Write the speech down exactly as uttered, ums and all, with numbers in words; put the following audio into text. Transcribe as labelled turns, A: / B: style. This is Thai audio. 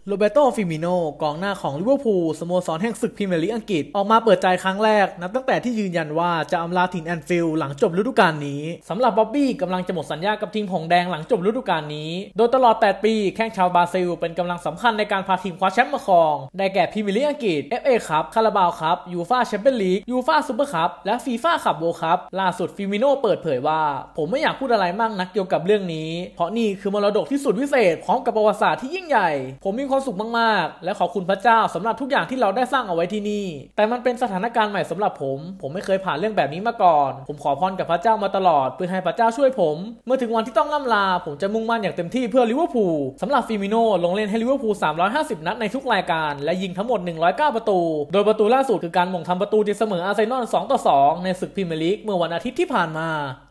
A: โรเบโต ฟิมิโนกองหน้าของลิเวอร์พูลสโมสรแห่งศึกพรีเมียร์ลีกอังกฤษออกมาเปิดใจครั้งแรกนับตั้งแต่ที่ยืนยันว่าจะอำลาถิ่นแอนฟิลด์หลังจบฤดูกาลนี้สำหรับบ๊อบบี้กำลังจะหมดสัญญากับทีมหงส์แดงหลังจบฤดูกาลนี้โดยตลอดแปดปีแข้งชาวบราซิลเป็นกำลังสำคัญในการพาทีมคว้าแชมป์มาครองได้แก่พรีเมียร์ลีกอังกฤษ เอฟ เอ คัพคาราบาวคัพยูฟ่าแชมเปี้ยนลีกยูฟ่าซูเปอร์คัพและฟีฟ่าคัพเวิลด์คัพล่าสุดฟิมิโนเปิดเผยว่าผมไม่อยากพูดอะไรมากนักเกี่ยวกับเรื่องนี้เพราะนี่คือมรดกที่สุดวิเศษพร้อมกับประวัติศาสตร์ที่ยิ่งใหญ่ผมมีความสุขมากๆและขอบคุณพระเจ้าสำหรับทุกอย่างที่เราได้สร้างเอาไว้ที่นี่แต่มันเป็นสถานการณ์ใหม่สำหรับผมผมไม่เคยผ่านเรื่องแบบนี้มาก่อนผมขอพรกับพระเจ้ามาตลอดเพื่อให้พระเจ้าช่วยผมเมื่อถึงวันที่ต้องล่ำลาผมจะมุ่งมั่นอย่างเต็มที่เพื่อลิเวอร์พูลสำหรับฟิมิโน่ลงเล่นให้ลิเวอร์พูลสามร้อยห้าสิบนัดในทุกรายการและยิงทั้งหมดหนึ่งร้อยเก้าประตูโดยประตูล่าสุดคือการหม่งทำประตูตีเสมออาร์เซนอลสองต่อสองในศึกพรีเมียร์ลีกเมื่อวันอาทิตย์ที่ผ่านมา